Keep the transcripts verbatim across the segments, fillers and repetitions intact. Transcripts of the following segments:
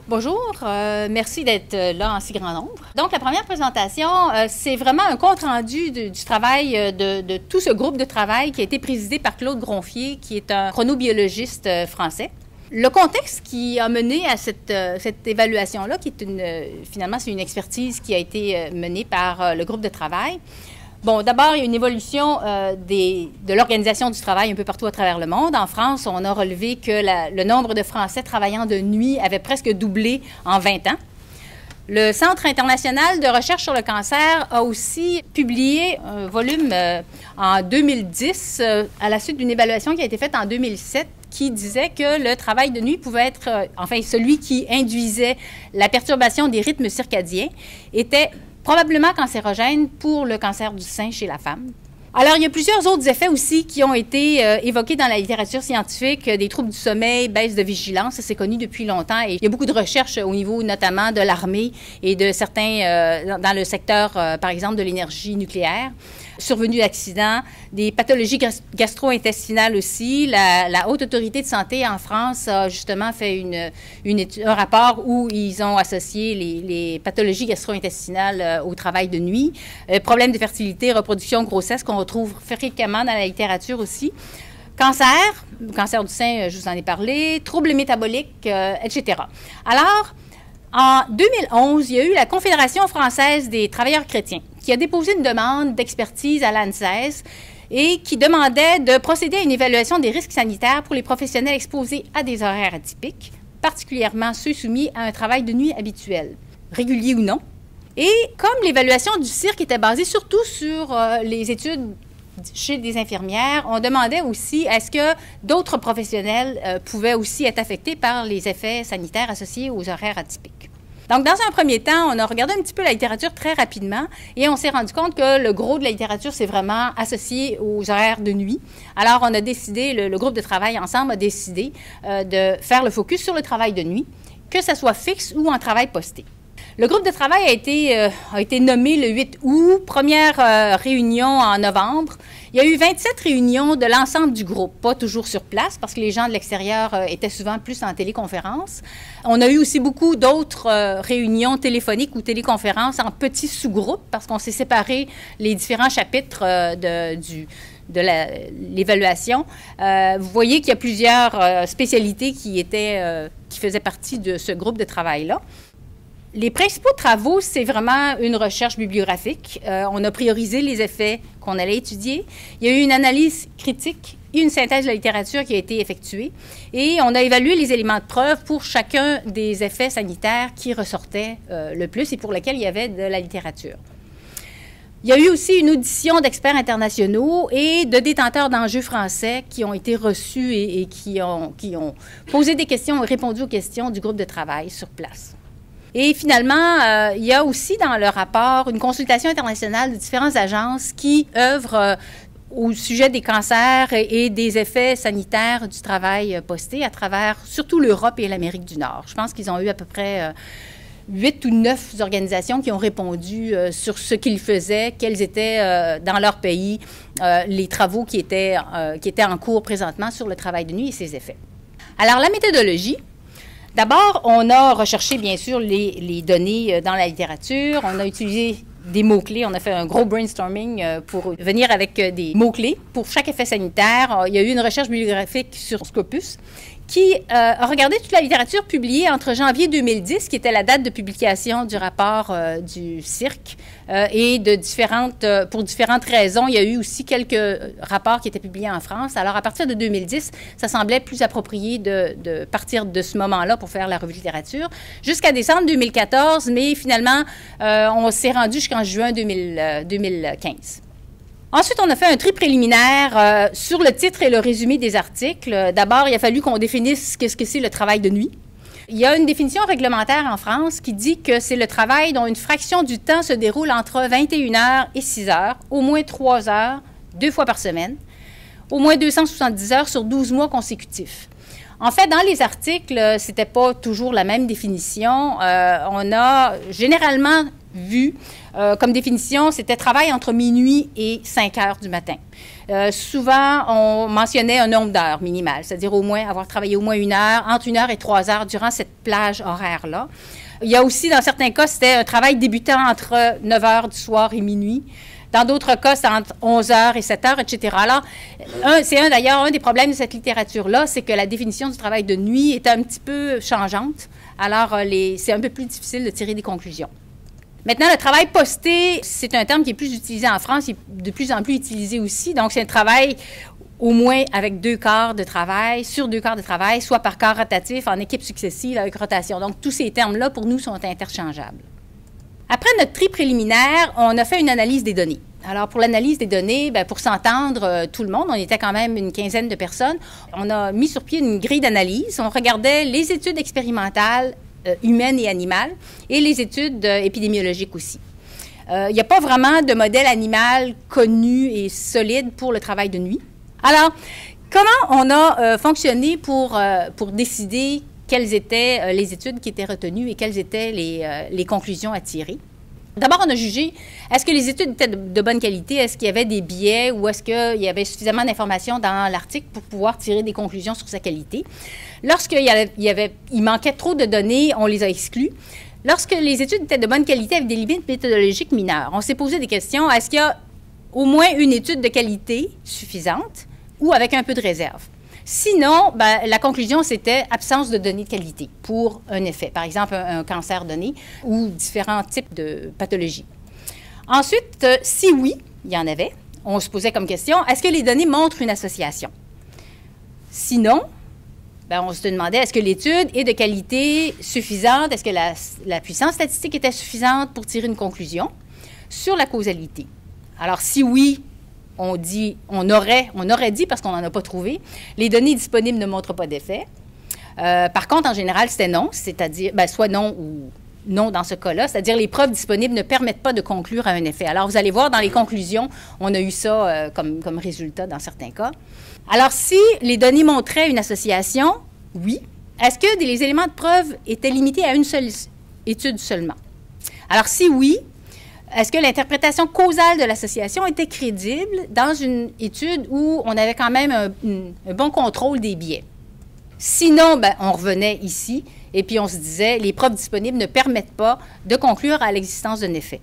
Bonjour, euh, merci d'être là en si grand nombre. Donc, la première présentation, euh, c'est vraiment un compte-rendu du, du travail de, de tout ce groupe de travail qui a été présidé par Claude Gronfier, qui est un chronobiologiste français. Le contexte qui a mené à cette, cette évaluation-là, qui est une, finalement, c'est une expertise qui a été menée par le groupe de travail. Bon, d'abord, il y a une évolution euh, des, de l'organisation du travail un peu partout à travers le monde. En France, on a relevé que la, le nombre de Français travaillant de nuit avait presque doublé en vingt ans. Le Centre international de recherche sur le cancer a aussi publié un volume euh, en deux mille dix, euh, à la suite d'une évaluation qui a été faite en deux mille sept, qui disait que le travail de nuit pouvait être, euh, enfin, celui qui induisait la perturbation des rythmes circadiens, était probablement cancérogène pour le cancer du sein chez la femme. Alors, il y a plusieurs autres effets aussi qui ont été euh, évoqués dans la littérature scientifique, des troubles du sommeil, baisse de vigilance, ça c'est connu depuis longtemps et il y a beaucoup de recherches au niveau notamment de l'armée et de certains, euh, dans le secteur, euh, par exemple, de l'énergie nucléaire. Survenue d'accidents, des pathologies gastro-intestinales aussi. La, la Haute Autorité de santé en France a justement fait une, une étude, un rapport où ils ont associé les, les pathologies gastro-intestinales euh, au travail de nuit. Euh, problèmes de fertilité, reproduction, grossesse qu'on retrouve fréquemment dans la littérature aussi. Cancer, cancer du sein, je vous en ai parlé, troubles métaboliques, euh, et cetera. Alors, en deux mille onze, il y a eu la Confédération française des travailleurs chrétiens qui a déposé une demande d'expertise à l'ANSES et qui demandait de procéder à une évaluation des risques sanitaires pour les professionnels exposés à des horaires atypiques, particulièrement ceux soumis à un travail de nuit habituel, régulier ou non. Et comme l'évaluation du cirque était basée surtout sur euh, les études chez des infirmières, on demandait aussi est-ce que d'autres professionnels euh, pouvaient aussi être affectés par les effets sanitaires associés aux horaires atypiques. Donc, dans un premier temps, on a regardé un petit peu la littérature très rapidement et on s'est rendu compte que le gros de la littérature, c'est vraiment associé aux horaires de nuit. Alors, on a décidé, le, le groupe de travail ensemble a décidé euh, de faire le focus sur le travail de nuit, que ce soit fixe ou en travail posté. Le groupe de travail a été, euh, a été nommé le huit août, première euh, réunion en novembre. Il y a eu vingt-sept réunions de l'ensemble du groupe, pas toujours sur place parce que les gens de l'extérieur euh, étaient souvent plus en téléconférence. On a eu aussi beaucoup d'autres euh, réunions téléphoniques ou téléconférences en petits sous-groupes parce qu'on s'est séparé les différents chapitres euh, de, du, de l'évaluation. Euh, vous voyez qu'il y a plusieurs euh, spécialités qui, étaient, euh, qui faisaient partie de ce groupe de travail-là. Les principaux travaux, c'est vraiment une recherche bibliographique. Euh, on a priorisé les effets qu'on allait étudier. Il y a eu une analyse critique et une synthèse de la littérature qui a été effectuée. Et on a évalué les éléments de preuve pour chacun des effets sanitaires qui ressortaient euh, le plus et pour lesquels il y avait de la littérature. Il y a eu aussi une audition d'experts internationaux et de détenteurs d'enjeux français qui ont été reçus et, et qui, ont, qui ont posé des questions et répondu aux questions du groupe de travail sur place. Et finalement, euh, il y a aussi dans le rapport une consultation internationale de différentes agences qui œuvrent euh, au sujet des cancers et, et des effets sanitaires du travail posté à travers surtout l'Europe et l'Amérique du Nord. Je pense qu'ils ont eu à peu près euh, huit ou neuf organisations qui ont répondu euh, sur ce qu'ils faisaient, quels étaient euh, dans leur pays euh, les travaux qui étaient, euh, qui étaient en cours présentement sur le travail de nuit et ses effets. Alors, la méthodologie. D'abord, on a recherché, bien sûr, les, les données dans la littérature. On a utilisé des mots-clés. On a fait un gros brainstorming pour venir avec des mots-clés. Pour chaque effet sanitaire, il y a eu une recherche bibliographique sur Scopus qui euh, a regardé toute la littérature publiée entre janvier deux mille dix, qui était la date de publication du rapport euh, du cirque, euh, et de différentes, euh, pour différentes raisons, il y a eu aussi quelques rapports qui étaient publiés en France. Alors, à partir de deux mille dix, ça semblait plus approprié de, de partir de ce moment-là pour faire la revue de littérature, jusqu'à décembre deux mille quatorze, mais finalement, euh, on s'est rendu jusqu'en juin deux mille quinze. Ensuite, on a fait un tri préliminaire euh, sur le titre et le résumé des articles. D'abord, il a fallu qu'on définisse ce que c'est le travail de nuit. Il y a une définition réglementaire en France qui dit que c'est le travail dont une fraction du temps se déroule entre vingt et une heures et six heures, au moins trois heures, deux fois par semaine, au moins deux cent soixante-dix heures sur douze mois consécutifs. En fait, dans les articles, c'était pas toujours la même définition. Euh, on a généralement vu euh, comme définition, c'était travail entre minuit et cinq heures du matin. Euh, souvent, on mentionnait un nombre d'heures minimal, c'est-à-dire au moins avoir travaillé au moins une heure, entre une heure et trois heures durant cette plage horaire-là. Il y a aussi, dans certains cas, c'était un travail débutant entre neuf heures du soir et minuit. Dans d'autres cas, c'est entre onze heures et sept heures, et cetera. Alors, c'est un, d'ailleurs un des problèmes de cette littérature-là, c'est que la définition du travail de nuit est un petit peu changeante. Alors, c'est un peu plus difficile de tirer des conclusions. Maintenant, le travail posté, c'est un terme qui est plus utilisé en France, il est de plus en plus utilisé aussi. Donc, c'est un travail au moins avec deux quarts de travail, sur deux quarts de travail, soit par quart rotatif, en équipe successive avec rotation. Donc, tous ces termes-là, pour nous, sont interchangeables. Après notre tri préliminaire, on a fait une analyse des données. Alors, pour l'analyse des données, bien, pour s'entendre, euh, tout le monde, on était quand même une quinzaine de personnes, on a mis sur pied une grille d'analyse. On regardait les études expérimentales euh, humaines et animales et les études euh, épidémiologiques aussi. Euh, il n'y a pas vraiment de modèle animal connu et solide pour le travail de nuit. Alors, comment on a euh, fonctionné pour, euh, pour décider quelles étaient euh, les études qui étaient retenues et quelles étaient les, euh, les conclusions à tirer? D'abord, on a jugé, est-ce que les études étaient de, de bonne qualité? Est-ce qu'il y avait des biais ou est-ce qu'il y avait suffisamment d'informations dans l'article pour pouvoir tirer des conclusions sur sa qualité? Lorsqu'il y avait, il y avait, il manquait trop de données, on les a exclues. Lorsque les études étaient de bonne qualité avec des limites méthodologiques mineures, on s'est posé des questions. Est-ce qu'il y a au moins une étude de qualité suffisante ou avec un peu de réserve? Sinon, ben, la conclusion, c'était absence de données de qualité pour un effet, par exemple un, un cancer donné ou différents types de pathologies. Ensuite, euh, si oui, il y en avait, on se posait comme question, est-ce que les données montrent une association? Sinon, ben, on se demandait, est-ce que l'étude est de qualité suffisante? Est-ce que la, la puissance statistique était suffisante pour tirer une conclusion sur la causalité? Alors, si oui, on dit, on aurait, on aurait dit, parce qu'on n'en a pas trouvé, les données disponibles ne montrent pas d'effet. Euh, par contre, en général, c'était non, c'est-à-dire, ben, soit non ou non dans ce cas-là, c'est-à-dire les preuves disponibles ne permettent pas de conclure à un effet. Alors, vous allez voir, dans les conclusions, on a eu ça euh, comme, comme résultat dans certains cas. Alors, si les données montraient une association, oui. Est-ce que les éléments de preuve étaient limités à une seule étude seulement? Alors, si oui, est-ce que l'interprétation causale de l'association était crédible dans une étude où on avait quand même un, un bon contrôle des biais? Sinon, ben, on revenait ici et puis on se disait les preuves disponibles ne permettent pas de conclure à l'existence d'un effet.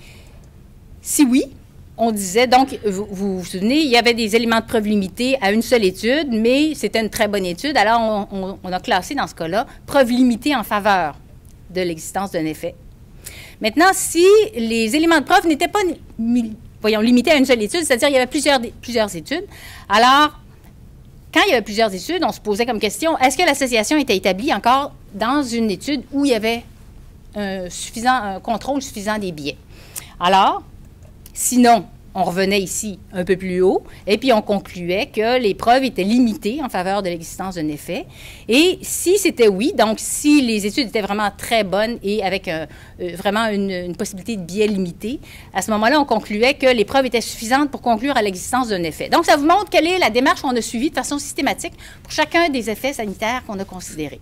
Si oui, on disait, donc, vous, vous vous souvenez, il y avait des éléments de preuve limités à une seule étude, mais c'était une très bonne étude. Alors, on, on, on a classé dans ce cas-là preuve limitée en faveur de l'existence d'un effet. Maintenant, si les éléments de preuve n'étaient pas, voyons, limités à une seule étude, c'est-à-dire qu'il y avait plusieurs, plusieurs études, alors, quand il y avait plusieurs études, on se posait comme question, est-ce que l'association était établie encore dans une étude où il y avait un, suffisant, un contrôle suffisant des biais? Alors, sinon, on revenait ici un peu plus haut et puis on concluait que les preuves étaient limitées en faveur de l'existence d'un effet. Et si c'était oui, donc si les études étaient vraiment très bonnes et avec un, euh, vraiment une, une possibilité de biais limité, à ce moment-là, on concluait que les preuves étaient suffisantes pour conclure à l'existence d'un effet. Donc, ça vous montre quelle est la démarche qu'on a suivie de façon systématique pour chacun des effets sanitaires qu'on a considérés.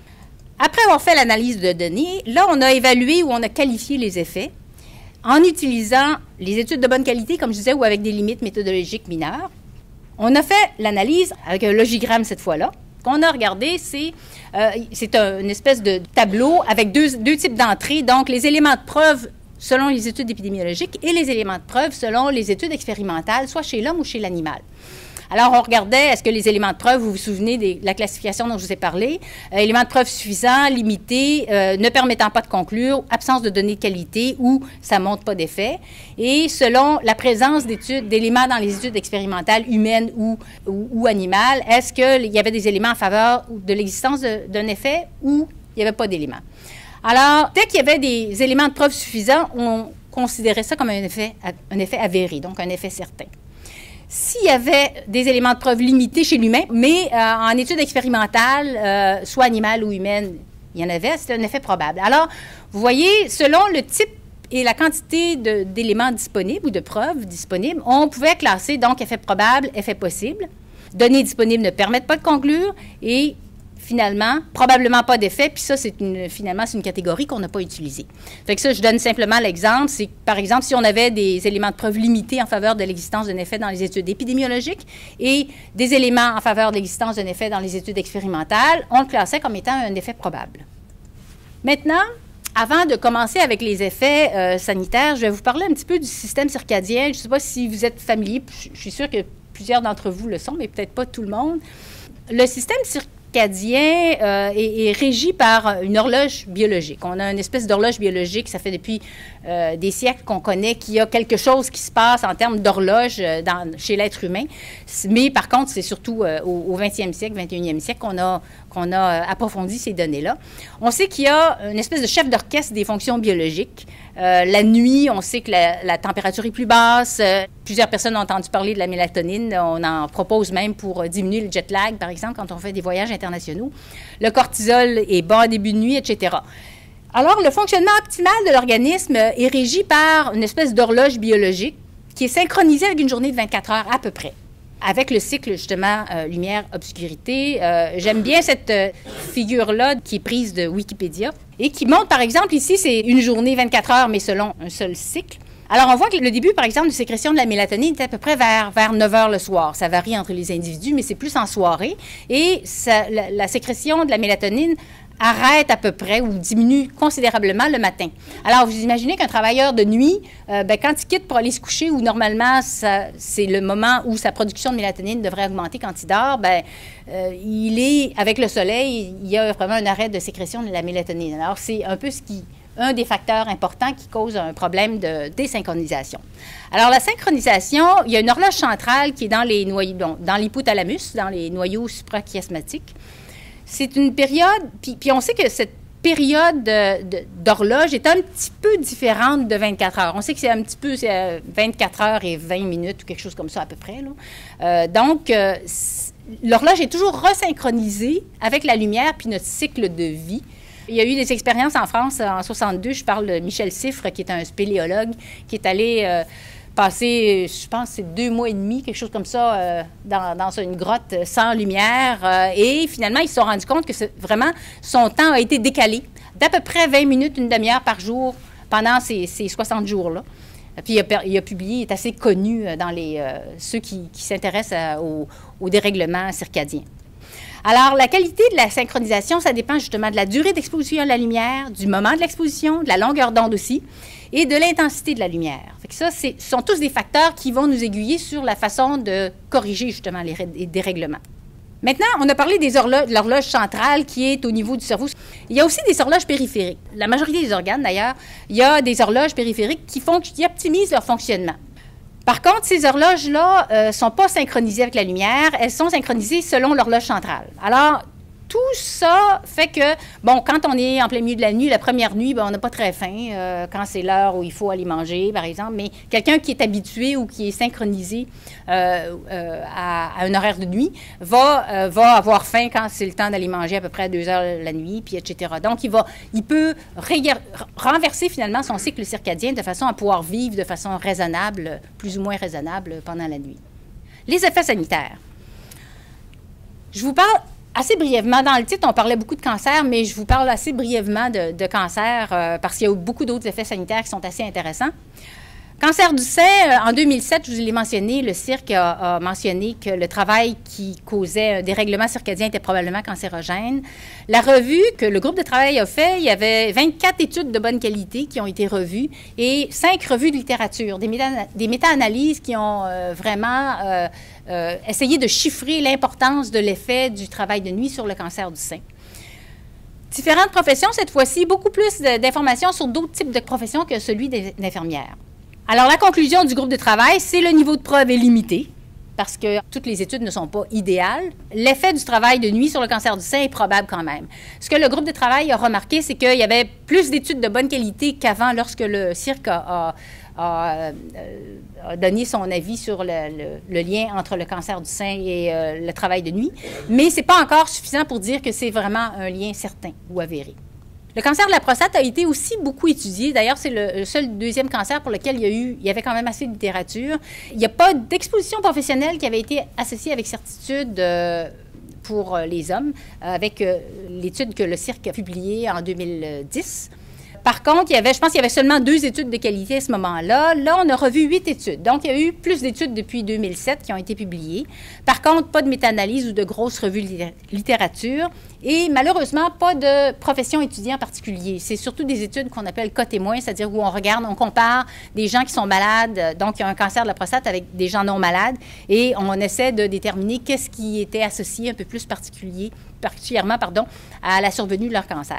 Après avoir fait l'analyse de données, là, on a évalué ou on a qualifié les effets en utilisant les études de bonne qualité, comme je disais, ou avec des limites méthodologiques mineures. On a fait l'analyse avec un logigramme cette fois-là. Ce qu'on a regardé, c'est euh, c'est un, une espèce de tableau avec deux, deux types d'entrées, donc les éléments de preuve selon les études épidémiologiques et les éléments de preuve selon les études expérimentales, soit chez l'homme ou chez l'animal. Alors, on regardait, est-ce que les éléments de preuve, vous vous souvenez de la classification dont je vous ai parlé, euh, éléments de preuve suffisants, limités, euh, ne permettant pas de conclure, absence de données de qualité ou ça ne montre pas d'effet. Et selon la présence d'études, d'éléments dans les études expérimentales humaines ou, ou, ou animales, est-ce qu'il y avait des éléments en faveur de l'existence d'un effet ou il n'y avait pas d'éléments? Alors, dès qu'il y avait des éléments de preuve suffisants, on considérait ça comme un effet, un effet avéré, donc un effet certain. S'il y avait des éléments de preuve limités chez l'humain, mais euh, en études expérimentales, euh, soit animales ou humaines, il y en avait, c'était un effet probable. Alors, vous voyez, selon le type et la quantité d'éléments disponibles ou de preuves disponibles, on pouvait classer donc effet probable, effet possible. Données disponibles ne permettent pas de conclure et finalement, probablement pas d'effet, puis ça, c'est une, finalement, c'est une catégorie qu'on n'a pas utilisée. Fait que ça, je donne simplement l'exemple, c'est que, par exemple, si on avait des éléments de preuve limités en faveur de l'existence d'un effet dans les études épidémiologiques et des éléments en faveur de l'existence d'un effet dans les études expérimentales, on le classait comme étant un effet probable. Maintenant, avant de commencer avec les effets euh, sanitaires, je vais vous parler un petit peu du système circadien. Je ne sais pas si vous êtes familier, je suis sûre que plusieurs d'entre vous le sont, mais peut-être pas tout le monde. Le système circadien circadien euh, est, est régi par une horloge biologique. On a une espèce d'horloge biologique, ça fait depuis euh, des siècles qu'on connaît qu'il y a quelque chose qui se passe en termes d'horloge euh, chez l'être humain. Mais par contre, c'est surtout euh, au, au vingtième siècle, vingt et unième siècle qu'on a, qu'on a euh, approfondi ces données-là. On sait qu'il y a une espèce de chef d'orchestre des fonctions biologiques. Euh, la nuit, on sait que la, la température est plus basse. Euh, plusieurs personnes ont entendu parler de la mélatonine. On en propose même pour diminuer le jet lag, par exemple, quand on fait des voyages internationaux. Le cortisol est bas en début de nuit, et cetera. Alors, le fonctionnement optimal de l'organisme est régi par une espèce d'horloge biologique qui est synchronisée avec une journée de vingt-quatre heures à peu près, avec le cycle, justement, euh, lumière-obscurité. Euh, j'aime bien cette euh, figure-là qui est prise de Wikipédia et qui montre, par exemple, ici, c'est une journée vingt-quatre heures, mais selon un seul cycle. Alors, on voit que le début, par exemple, de sécrétion de la mélatonine est à peu près vers, vers neuf heures le soir. Ça varie entre les individus, mais c'est plus en soirée. Et ça, la, la sécrétion de la mélatonine arrête à peu près ou diminue considérablement le matin. Alors, vous imaginez qu'un travailleur de nuit, euh, ben, quand il quitte pour aller se coucher, où normalement, c'est le moment où sa production de mélatonine devrait augmenter quand il dort, ben, euh, il est, avec le soleil, il y a vraiment un arrêt de sécrétion de la mélatonine. Alors, c'est un peu ce qui... un des facteurs importants qui cause un problème de désynchronisation. Alors, la synchronisation, il y a une horloge centrale qui est dans les noyaux, bon, dans l'hypothalamus, dans les noyaux suprachiasmatiques. C'est une période, puis, puis on sait que cette période d'horloge est un petit peu différente de vingt-quatre heures. On sait que c'est un petit peu c'est vingt-quatre heures et vingt minutes ou quelque chose comme ça à peu près, là. Euh, donc, euh, l'horloge est toujours resynchronisée avec la lumière puis notre cycle de vie. Il y a eu des expériences en France en soixante-deux. Je parle de Michel Siffre, qui est un spéléologue, qui est allé euh, passer, je pense, c'est deux mois et demi, quelque chose comme ça, euh, dans, dans une grotte sans lumière. Euh, et finalement, ils se sont rendus compte que vraiment, son temps a été décalé d'à peu près vingt minutes, une demi-heure par jour pendant ces, ces soixante jours-là. Puis il a, il a publié, il est assez connu dans les, euh, ceux qui, qui s'intéressent au, au dérèglement circadien. Alors, la qualité de la synchronisation, ça dépend justement de la durée d'exposition à la lumière, du moment de l'exposition, de la longueur d'onde aussi, et de l'intensité de la lumière. Fait que ça, ce sont tous des facteurs qui vont nous aiguiller sur la façon de corriger justement les, les dérèglements. Maintenant, on a parlé des horloges, de l'horloge centrale qui est au niveau du cerveau. Il y a aussi des horloges périphériques. La majorité des organes, d'ailleurs, il y a des horloges périphériques qui, font, qui optimisent leur fonctionnement. Par contre, ces horloges-là ne euh, sont pas synchronisées avec la lumière, elles sont synchronisées selon l'horloge centrale. Alors, tout ça fait que, bon, quand on est en plein milieu de la nuit, la première nuit, ben, on n'a pas très faim, euh, quand c'est l'heure où il faut aller manger, par exemple, mais quelqu'un qui est habitué ou qui est synchronisé euh, euh, à, à un horaire de nuit va, euh, va avoir faim quand c'est le temps d'aller manger à peu près à deux heures la nuit, puis et cetera. Donc, il, va, il peut renverser finalement son cycle circadien de façon à pouvoir vivre de façon raisonnable, plus ou moins raisonnable pendant la nuit. Les effets sanitaires. Je vous parle assez brièvement. Dans le titre, on parlait beaucoup de cancer, mais je vous parle assez brièvement de, de cancer euh, parce qu'il y a beaucoup d'autres effets sanitaires qui sont assez intéressants. Cancer du sein, euh, en deux mille sept, je vous l'ai mentionné, le C I R C a, a mentionné que le travail qui causait un dérèglement circadien était probablement cancérogène. La revue que le groupe de travail a fait, il y avait vingt-quatre études de bonne qualité qui ont été revues et cinq revues de littérature, des, méta, des méta-analyses qui ont euh, vraiment euh, euh, essayé de chiffrer l'importance de l'effet du travail de nuit sur le cancer du sein. Différentes professions, cette fois-ci, beaucoup plus d'informations sur d'autres types de professions que celui d'infirmière. Alors, la conclusion du groupe de travail, c'est le niveau de preuve est limité, parce que toutes les études ne sont pas idéales. L'effet du travail de nuit sur le cancer du sein est probable quand même. Ce que le groupe de travail a remarqué, c'est qu'il y avait plus d'études de bonne qualité qu'avant lorsque le C I R C a, a, a, a donné son avis sur le, le, le lien entre le cancer du sein et euh, le travail de nuit. Mais ce n'est pas encore suffisant pour dire que c'est vraiment un lien certain ou avéré. Le cancer de la prostate a été aussi beaucoup étudié. D'ailleurs, c'est le, le seul deuxième cancer pour lequel il y a eu, il y avait quand même assez de littérature. Il n'y a pas d'exposition professionnelle qui avait été associée avec certitude euh, pour les hommes, avec l'étude que le cirque a publiée en deux mille dix. Par contre, il y avait, je pense qu'il y avait seulement deux études de qualité à ce moment-là. Là, on a revu huit études. Donc, il y a eu plus d'études depuis deux mille sept qui ont été publiées. Par contre, pas de méta-analyse ou de grosses revues de littérature. Et malheureusement, pas de profession étudiée en particulier. C'est surtout des études qu'on appelle cas témoins, c'est-à-dire où on regarde, on compare des gens qui sont malades, donc qui ont un cancer de la prostate, avec des gens non malades, et on essaie de déterminer qu'est-ce qui était associé un peu plus particulier, particulièrement pardon, à la survenue de leur cancer.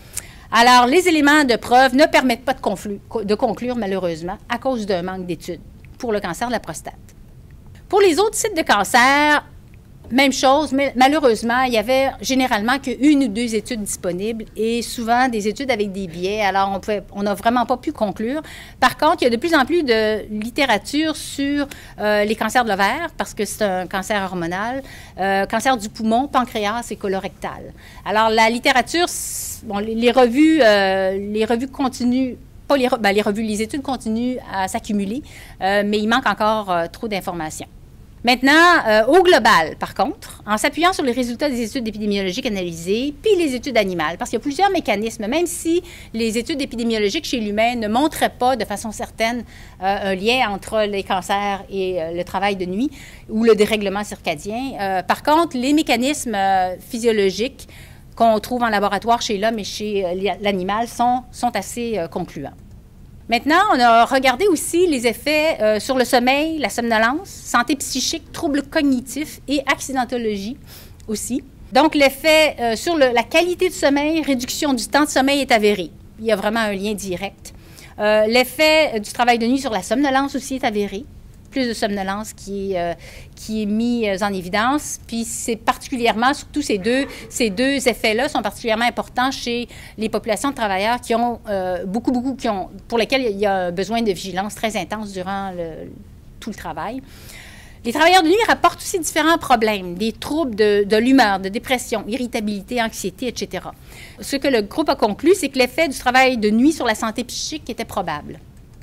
Alors, les éléments de preuve ne permettent pas de, conflu, de conclure, malheureusement, à cause d'un manque d'études pour le cancer de la prostate. Pour les autres types de cancer, même chose, mais malheureusement, il y avait généralement qu'une ou deux études disponibles et souvent des études avec des biais. Alors, on pouvait, on n'a vraiment pas pu conclure. Par contre, il y a de plus en plus de littérature sur euh, les cancers de l'ovaire, parce que c'est un cancer hormonal, euh, cancer du poumon, pancréas et colorectal. Alors, la littérature, bon, les, les revues, euh, les revues continuent. Pas les, ben, les revues, les études continuent à s'accumuler, euh, mais il manque encore euh, trop d'informations. Maintenant, euh, au global, par contre, en s'appuyant sur les résultats des études épidémiologiques analysées, puis les études animales, parce qu'il y a plusieurs mécanismes, même si les études épidémiologiques chez l'humain ne montraient pas de façon certaine euh, un lien entre les cancers et euh, le travail de nuit ou le dérèglement circadien. Euh, par contre, les mécanismes euh, physiologiques qu'on trouve en laboratoire chez l'homme et chez euh, l'animal sont, sont assez euh, concluants. Maintenant, on a regardé aussi les effets euh, sur le sommeil, la somnolence, santé psychique, troubles cognitifs et accidentologie aussi. Donc, l'effet euh, sur le, la qualité du sommeil, réduction du temps de sommeil est avéré. Il y a vraiment un lien direct. Euh, l'effet du travail de nuit sur la somnolence aussi est avéré. Plus de somnolence qui est, euh, qui est mis en évidence. Puis c'est particulièrement, surtout ces deux, ces deux effets-là sont particulièrement importants chez les populations de travailleurs qui ont euh, beaucoup, beaucoup, qui ont, pour lesquels il y a un besoin de vigilance très intense durant le, tout le travail. Les travailleurs de nuit rapportent aussi différents problèmes, des troubles de, de l'humeur, de dépression, irritabilité, anxiété, et cetera. Ce que le groupe a conclu, c'est que l'effet du travail de nuit sur la santé psychique était probable.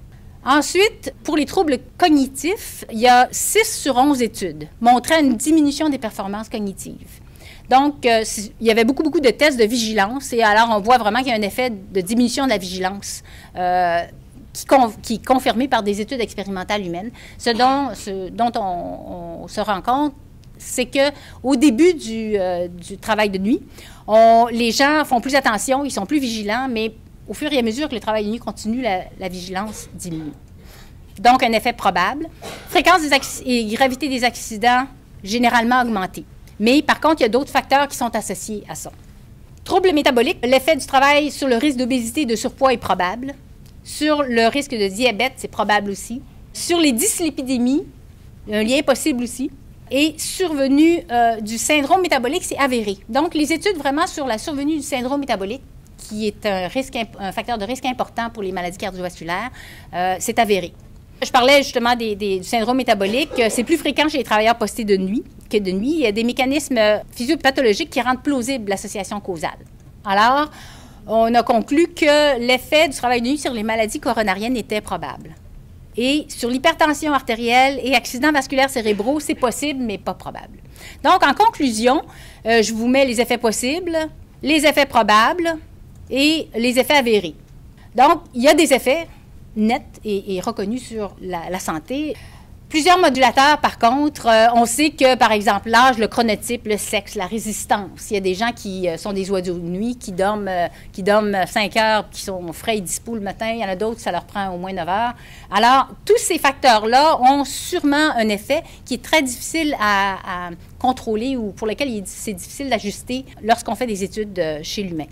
Ensuite, pour les troubles cognitifs, il y a six sur onze études montraient une diminution des performances cognitives. Donc, euh, il y avait beaucoup, beaucoup de tests de vigilance et alors on voit vraiment qu'il y a un effet de diminution de la vigilance euh, qui, con, qui est confirmé par des études expérimentales humaines. Ce dont, ce dont on, on se rend compte, c'est qu'au début du, euh, du travail de nuit, on, les gens font plus attention, ils sont plus vigilants, mais au fur et à mesure que le travail de nuit continue, la, la vigilance diminue. Donc, un effet probable. Fréquence des et gravité des accidents généralement augmentée. Mais par contre, il y a d'autres facteurs qui sont associés à ça. Troubles métaboliques, l'effet du travail sur le risque d'obésité et de surpoids est probable. Sur le risque de diabète, c'est probable aussi. Sur les dyslipidémies, un lien possible aussi. Et survenue euh, du syndrome métabolique, c'est avéré. Donc, les études vraiment sur la survenue du syndrome métabolique, qui est un, risque, un facteur de risque important pour les maladies cardiovasculaires, euh, c'est avéré. Je parlais justement des, des, du syndrome métabolique. C'est plus fréquent chez les travailleurs postés de nuit que de nuit. Il y a des mécanismes physiopathologiques qui rendent plausible l'association causale. Alors, on a conclu que l'effet du travail de nuit sur les maladies coronariennes était probable. Et sur l'hypertension artérielle et accidents vasculaires cérébraux, c'est possible, mais pas probable. Donc, en conclusion, euh, je vous mets les effets possibles, les effets probables et les effets avérés. Donc, il y a des effets nets et, et reconnus sur la, la santé. Plusieurs modulateurs, par contre, euh, on sait que, par exemple, l'âge, le chronotype, le sexe, la résistance. Il y a des gens qui euh, sont des oiseaux de nuit, qui dorment, euh, qui dorment cinq heures, qui sont frais et dispo le matin. Il y en a d'autres, ça leur prend au moins neuf heures. Alors, tous ces facteurs-là ont sûrement un effet qui est très difficile à, à contrôler ou pour lequel c'est difficile d'ajuster lorsqu'on fait des études euh, chez l'humain.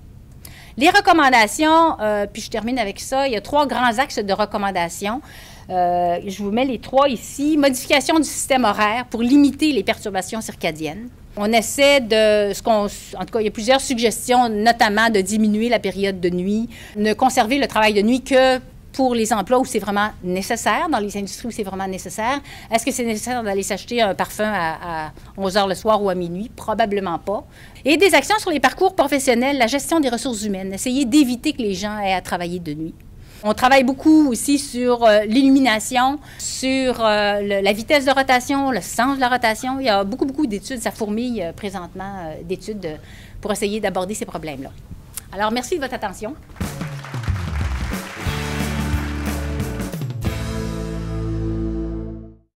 Les recommandations, euh, puis je termine avec ça, il y a trois grands axes de recommandations. Euh, je vous mets les trois ici. Modification du système horaire pour limiter les perturbations circadiennes. On essaie de, ce qu'on, en tout cas, il y a plusieurs suggestions, notamment de diminuer la période de nuit, ne conserver le travail de nuit que pour les emplois où c'est vraiment nécessaire, dans les industries où c'est vraiment nécessaire. Est-ce que c'est nécessaire d'aller s'acheter un parfum à, à onze heures le soir ou à minuit? Probablement pas. Et des actions sur les parcours professionnels, la gestion des ressources humaines. Essayer d'éviter que les gens aient à travailler de nuit. On travaille beaucoup aussi sur euh, l'illumination, sur euh, le, la vitesse de rotation, le sens de la rotation. Il y a beaucoup, beaucoup d'études, ça fourmille euh, présentement euh, d'études euh, pour essayer d'aborder ces problèmes-là. Alors, merci de votre attention.